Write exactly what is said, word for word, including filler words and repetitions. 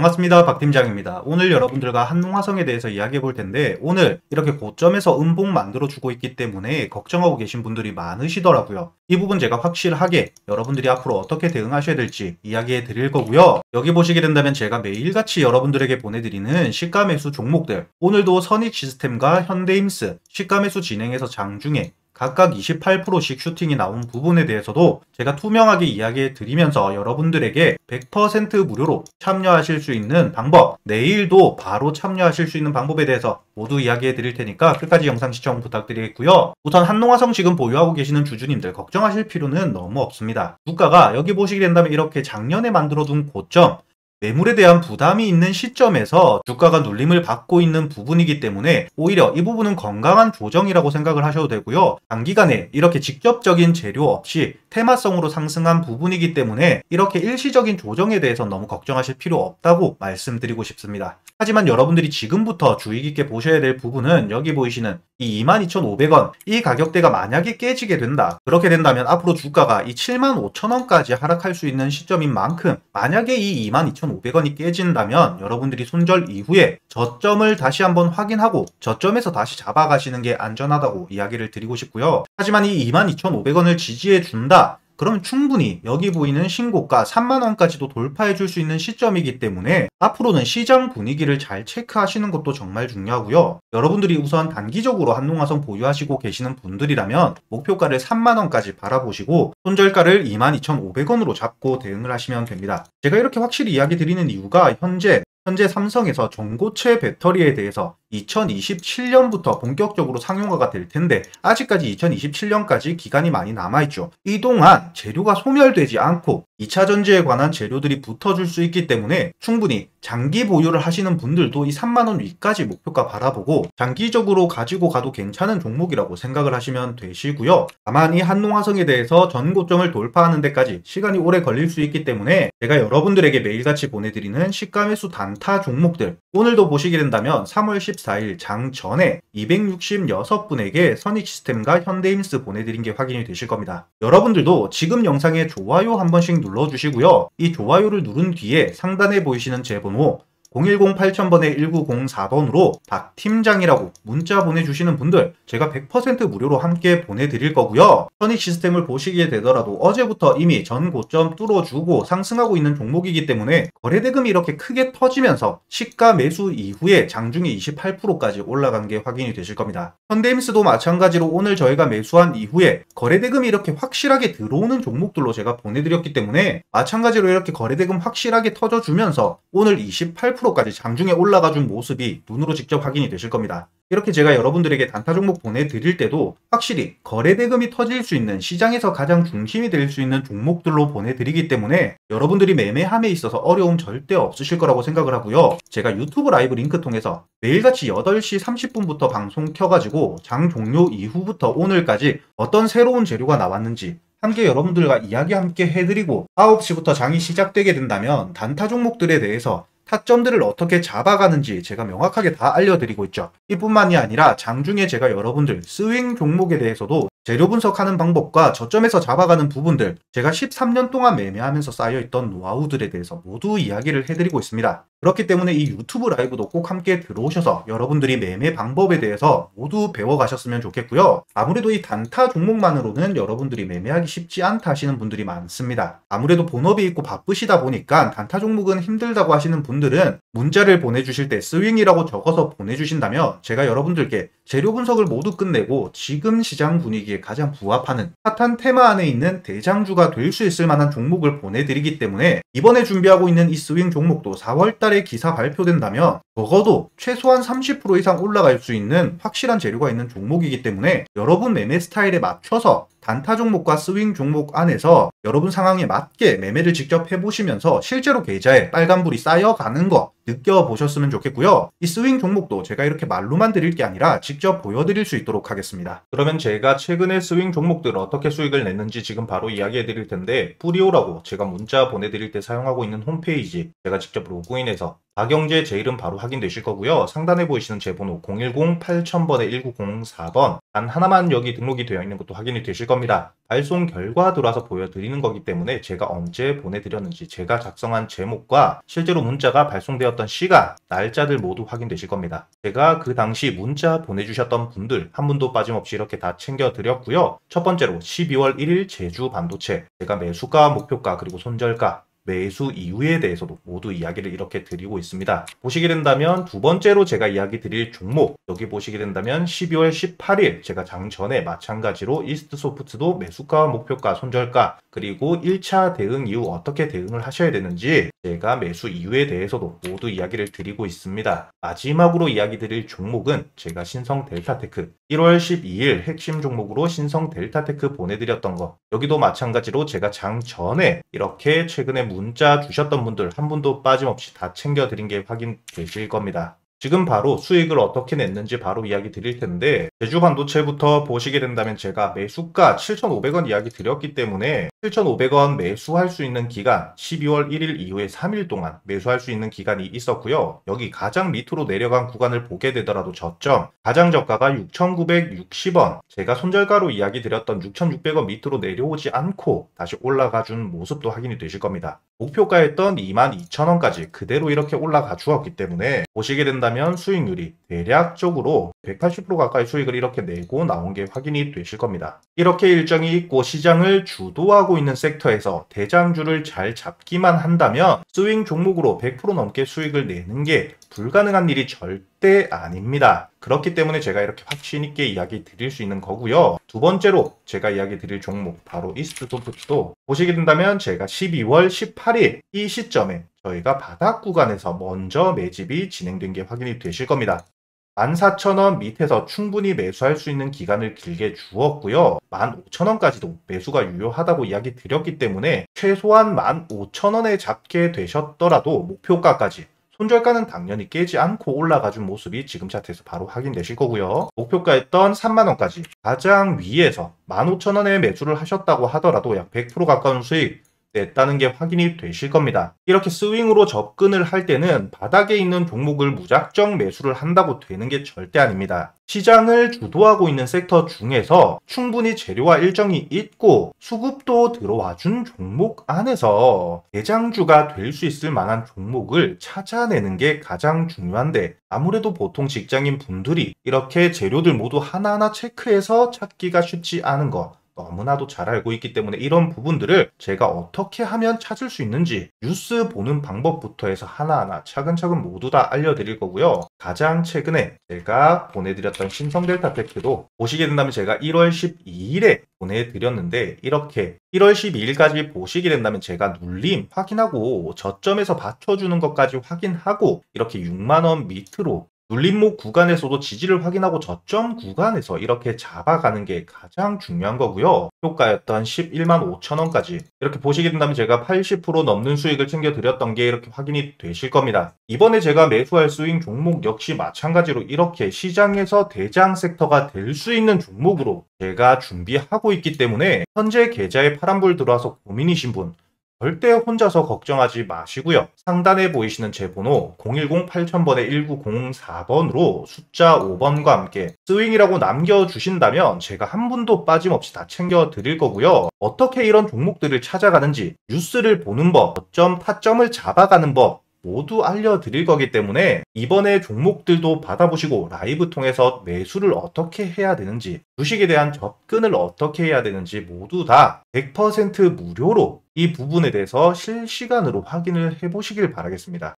반갑습니다. 박 팀장입니다. 오늘 여러분들과 한농화성에 대해서 이야기해 볼 텐데, 오늘 이렇게 고점에서 음봉 만들어 주고 있기 때문에 걱정하고 계신 분들이 많으시더라고요. 이 부분 제가 확실하게 여러분들이 앞으로 어떻게 대응하셔야 될지 이야기해 드릴 거고요. 여기 보시게 된다면 제가 매일같이 여러분들에게 보내드리는 시가 매수 종목들, 오늘도 선익시스템과 현대임스 시가 매수 진행해서 장중에 각각 이십팔 퍼센트씩 슈팅이 나온 부분에 대해서도 제가 투명하게 이야기해 드리면서 여러분들에게 백 퍼센트 무료로 참여하실 수 있는 방법, 내일도 바로 참여하실 수 있는 방법에 대해서 모두 이야기해 드릴 테니까 끝까지 영상 시청 부탁드리겠고요. 우선 한농화성 지금 보유하고 계시는 주주님들 걱정하실 필요는 너무 없습니다. 주가가 여기 보시게 된다면 이렇게 작년에 만들어둔 고점, 매물에 대한 부담이 있는 시점에서 주가가 눌림을 받고 있는 부분이기 때문에 오히려 이 부분은 건강한 조정이라고 생각을 하셔도 되고요. 단기간에 이렇게 직접적인 재료 없이 테마성으로 상승한 부분이기 때문에 이렇게 일시적인 조정에 대해서 너무 걱정하실 필요 없다고 말씀드리고 싶습니다. 하지만 여러분들이 지금부터 주의 깊게 보셔야 될 부분은 여기 보이시는 이 이만 이천오백 원, 이 가격대가 만약에 깨지게 된다. 그렇게 된다면 앞으로 주가가 이 칠만 오천 원까지 하락할 수 있는 시점인 만큼, 만약에 이 이만 이천오백 원이 깨진다면 여러분들이 손절 이후에 저점을 다시 한번 확인하고 저점에서 다시 잡아가시는 게 안전하다고 이야기를 드리고 싶고요. 하지만 이 이만 이천오백 원을 지지해 준다. 그러면 충분히 여기 보이는 신고가 삼만 원까지도 돌파해 줄 수 있는 시점이기 때문에 앞으로는 시장 분위기를 잘 체크하시는 것도 정말 중요하고요. 여러분들이 우선 단기적으로 한농화성 보유하시고 계시는 분들이라면 목표가를 삼만 원까지 바라보시고 손절가를 이만 이천오백 원으로 잡고 대응을 하시면 됩니다. 제가 이렇게 확실히 이야기 드리는 이유가 현재 현재 삼성에서 전고체 배터리에 대해서 이천이십칠 년부터 본격적으로 상용화가 될 텐데 아직까지 이천이십칠 년까지 기간이 많이 남아있죠. 이 동안 재료가 소멸되지 않고 이 차 전지에 관한 재료들이 붙어줄 수 있기 때문에 충분히 장기 보유를 하시는 분들도 이 삼만 원 위까지 목표가 바라보고 장기적으로 가지고 가도 괜찮은 종목이라고 생각을 하시면 되시고요. 다만 이 한농화성에 대해서 전고점을 돌파하는 데까지 시간이 오래 걸릴 수 있기 때문에 제가 여러분들에게 매일같이 보내드리는 시가 매수 단타 종목들, 오늘도 보시게 된다면 삼월 십사일 장 전에 이백육십육 분에게 선익시스템과 현대임스 보내드린 게 확인이 되실 겁니다. 여러분들도 지금 영상에 좋아요 한 번씩 눌러주시고요. 이 좋아요를 누른 뒤에 상단에 보이시는 제 번호 공일공 팔천 번에 일구공사 번으로 박 팀장이라고 문자 보내주시는 분들 제가 백 퍼센트 무료로 함께 보내드릴 거고요. 선익시스템을 보시게 되더라도 어제부터 이미 전 고점 뚫어주고 상승하고 있는 종목이기 때문에 거래대금이 이렇게 크게 터지면서 시가 매수 이후에 장중에 이십팔 퍼센트까지 올라간 게 확인이 되실 겁니다. 현대임스도 마찬가지로 오늘 저희가 매수한 이후에 거래대금이 이렇게 확실하게 들어오는 종목들로 제가 보내드렸기 때문에 마찬가지로 이렇게 거래대금 확실하게 터져주면서 오늘 이십팔 퍼센트까지 장중에 올라가준 모습이 눈으로 직접 확인이 되실 겁니다. 이렇게 제가 여러분들에게 단타 종목 보내드릴 때도 확실히 거래대금이 터질 수 있는, 시장에서 가장 중심이 될 수 있는 종목들로 보내드리기 때문에 여러분들이 매매함에 있어서 어려움 절대 없으실 거라고 생각을 하고요. 제가 유튜브 라이브 링크 통해서 매일같이 여덟 시 삼십 분부터 방송 켜가지고 장 종료 이후부터 오늘까지 어떤 새로운 재료가 나왔는지 함께 여러분들과 이야기 함께 해드리고 아홉 시부터 장이 시작되게 된다면 단타 종목들에 대해서 타점들을 어떻게 잡아가는지 제가 명확하게 다 알려드리고 있죠. 이뿐만이 아니라 장중에 제가 여러분들 스윙 종목에 대해서도 재료 분석하는 방법과 저점에서 잡아가는 부분들, 제가 십삼 년 동안 매매하면서 쌓여있던 노하우들에 대해서 모두 이야기를 해드리고 있습니다. 그렇기 때문에 이 유튜브 라이브도 꼭 함께 들어오셔서 여러분들이 매매 방법에 대해서 모두 배워가셨으면 좋겠고요. 아무래도 이 단타 종목만으로는 여러분들이 매매하기 쉽지 않다 하시는 분들이 많습니다. 아무래도 본업이 있고 바쁘시다 보니까 단타 종목은 힘들다고 하시는 분들은 문자를 보내주실 때 스윙이라고 적어서 보내주신다면 제가 여러분들께 재료 분석을 모두 끝내고 지금 시장 분위기에 가장 부합하는 핫한 테마 안에 있는 대장주가 될 수 있을 만한 종목을 보내드리기 때문에 이번에 준비하고 있는 이 스윙 종목도 사월 달에 기사 발표된다면 적어도 최소한 삼십 퍼센트 이상 올라갈 수 있는 확실한 재료가 있는 종목이기 때문에 여러분 매매 스타일에 맞춰서 단타 종목과 스윙 종목 안에서 여러분 상황에 맞게 매매를 직접 해보시면서 실제로 계좌에 빨간불이 쌓여가는 거 느껴보셨으면 좋겠고요. 이 스윙 종목도 제가 이렇게 말로만 드릴 게 아니라 직접 보여드릴 수 있도록 하겠습니다. 그러면 제가 최근에 스윙 종목들 어떻게 수익을 냈는지 지금 바로 이야기해 드릴 텐데, 뿌리오라고 제가 문자 보내드릴 때 사용하고 있는 홈페이지 제가 직접 로그인해서 박영재 제 이름 바로 확인되실 거고요. 상단에 보이시는 제 번호 공일공 팔천 번에 일구공사 번 단 하나만 여기 등록이 되어 있는 것도 확인이 되실 겁니다. 발송 결과 들어와서 보여드리는 거기 때문에 제가 언제 보내드렸는지 제가 작성한 제목과 실제로 문자가 발송되었던 시간, 날짜들 모두 확인되실 겁니다. 제가 그 당시 문자 보내주셨던 분들 한 분도 빠짐없이 이렇게 다 챙겨드렸고요. 첫 번째로 십이월 일일 제주 반도체, 제가 매수가, 목표가, 그리고 손절가, 매수 이유에 대해서도 모두 이야기를 이렇게 드리고 있습니다. 보시게 된다면 두 번째로 제가 이야기 드릴 종목, 여기 보시게 된다면 십이월 십팔일 제가 장전에 마찬가지로 이스트소프트도 매수가, 목표가, 손절가, 그리고 일 차 대응 이후 어떻게 대응을 하셔야 되는지 제가 매수 이유에 대해서도 모두 이야기를 드리고 있습니다. 마지막으로 이야기 드릴 종목은 제가 신성 델타테크, 일월 십이일 핵심 종목으로 신성 델타테크 보내드렸던 거, 여기도 마찬가지로 제가 장전에 이렇게 최근에 문자 주셨던 분들 한 분도 빠짐없이 다 챙겨드린 게 확인되실 겁니다. 지금 바로 수익을 어떻게 냈는지 바로 이야기 드릴 텐데, 제주 반도체부터 보시게 된다면 제가 매수가 칠천오백 원 이야기 드렸기 때문에 칠천오백 원 매수할 수 있는 기간 십이월 일일 이후에 삼 일 동안 매수할 수 있는 기간이 있었고요. 여기 가장 밑으로 내려간 구간을 보게 되더라도 저점 가장 저가가 육천구백육십 원, 제가 손절가로 이야기 드렸던 육천육백 원 밑으로 내려오지 않고 다시 올라가 준 모습도 확인이 되실 겁니다. 목표가였던 이만 이천 원까지 그대로 이렇게 올라가 주었기 때문에 보시게 된다면 수익률이 대략적으로 백팔십 퍼센트 가까이 수익을 이렇게 내고 나온 게 확인이 되실 겁니다. 이렇게 일정이 있고 시장을 주도하고 있는 섹터에서 대장주를 잘 잡기만 한다면 스윙 종목으로 백 퍼센트 넘게 수익을 내는 게 불가능한 일이 절대 아닙니다. 그렇기 때문에 제가 이렇게 확신 있게 이야기 드릴 수 있는 거고요. 두 번째로 제가 이야기 드릴 종목 바로 이스트소프트도 보시게 된다면 제가 십이월 십팔일 이 시점에 저희가 바닥 구간에서 먼저 매집이 진행된 게 확인이 되실 겁니다. 만 사천 원 밑에서 충분히 매수할 수 있는 기간을 길게 주었고요. 만 오천 원까지도 매수가 유효하다고 이야기 드렸기 때문에 최소한 만 오천 원에 잡게 되셨더라도 목표가까지, 손절가는 당연히 깨지 않고 올라가준 모습이 지금 차트에서 바로 확인되실 거고요. 목표가였던 삼만 원까지 가장 위에서 만 오천 원에 매수를 하셨다고 하더라도 약 백 퍼센트 가까운 수익 냈다는 게 확인이 되실 겁니다. 이렇게 스윙으로 접근을 할 때는 바닥에 있는 종목을 무작정 매수를 한다고 되는 게 절대 아닙니다. 시장을 주도하고 있는 섹터 중에서 충분히 재료와 일정이 있고 수급도 들어와 준 종목 안에서 대장주가 될 수 있을 만한 종목을 찾아내는 게 가장 중요한데, 아무래도 보통 직장인 분들이 이렇게 재료들 모두 하나하나 체크해서 찾기가 쉽지 않은 거 너무나도 잘 알고 있기 때문에 이런 부분들을 제가 어떻게 하면 찾을 수 있는지 뉴스 보는 방법부터 해서 하나하나 차근차근 모두 다 알려드릴 거고요. 가장 최근에 제가 보내드렸던 신성델타테크도 보시게 된다면 제가 일월 십이일에 보내드렸는데, 이렇게 일월 십이일까지 보시게 된다면 제가 눌림 확인하고 저점에서 받쳐주는 것까지 확인하고 이렇게 육만 원 밑으로 눌림목 구간에서도 지지를 확인하고 저점 구간에서 이렇게 잡아가는 게 가장 중요한 거고요. 효과였던 십일만 오천 원까지 이렇게 보시게 된다면 제가 팔십 퍼센트 넘는 수익을 챙겨드렸던 게 이렇게 확인이 되실 겁니다. 이번에 제가 매수할 스윙 종목 역시 마찬가지로 이렇게 시장에서 대장 섹터가 될 수 있는 종목으로 제가 준비하고 있기 때문에 현재 계좌에 파란불 들어와서 고민이신 분 절대 혼자서 걱정하지 마시고요. 상단에 보이시는 제 번호 공일공 팔천 번에 일구공사 번으로 숫자 오 번과 함께 스윙이라고 남겨주신다면 제가 한 분도 빠짐없이 다 챙겨드릴 거고요. 어떻게 이런 종목들을 찾아가는지, 뉴스를 보는 법, 저점, 타점을 잡아가는 법 모두 알려드릴 거기 때문에 이번에 종목들도 받아보시고 라이브 통해서 매수를 어떻게 해야 되는지, 주식에 대한 접근을 어떻게 해야 되는지 모두 다 백 퍼센트 무료로 이 부분에 대해서 실시간으로 확인을 해보시길 바라겠습니다.